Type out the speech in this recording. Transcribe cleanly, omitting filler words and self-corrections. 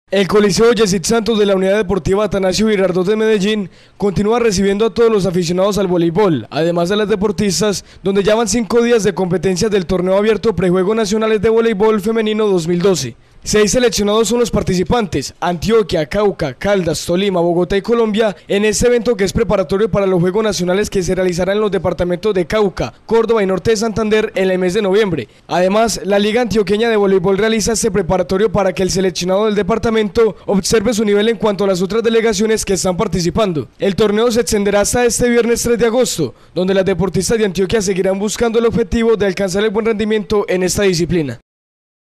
El Coliseo Yesid Santos de la Unidad Deportiva Atanasio Girardot de Medellín continúa recibiendo a todos los aficionados al voleibol, además de las deportistas, donde ya van 5 días de competencias del torneo abierto Prejuegos Nacionales de Voleibol Femenino 2012. 6 seleccionados son los participantes: Antioquia, Cauca, Caldas, Tolima, Bogotá y Colombia, en este evento que es preparatorio para los Juegos Nacionales que se realizarán en los departamentos de Cauca, Córdoba y Norte de Santander en el mes de noviembre. Además, la Liga Antioqueña de Voleibol realiza este preparatorio para que el seleccionado del departamento observe su nivel en cuanto a las otras delegaciones que están participando. El torneo se extenderá hasta este viernes 3 de agosto, donde las deportistas de Antioquia seguirán buscando el objetivo de alcanzar el buen rendimiento en esta disciplina.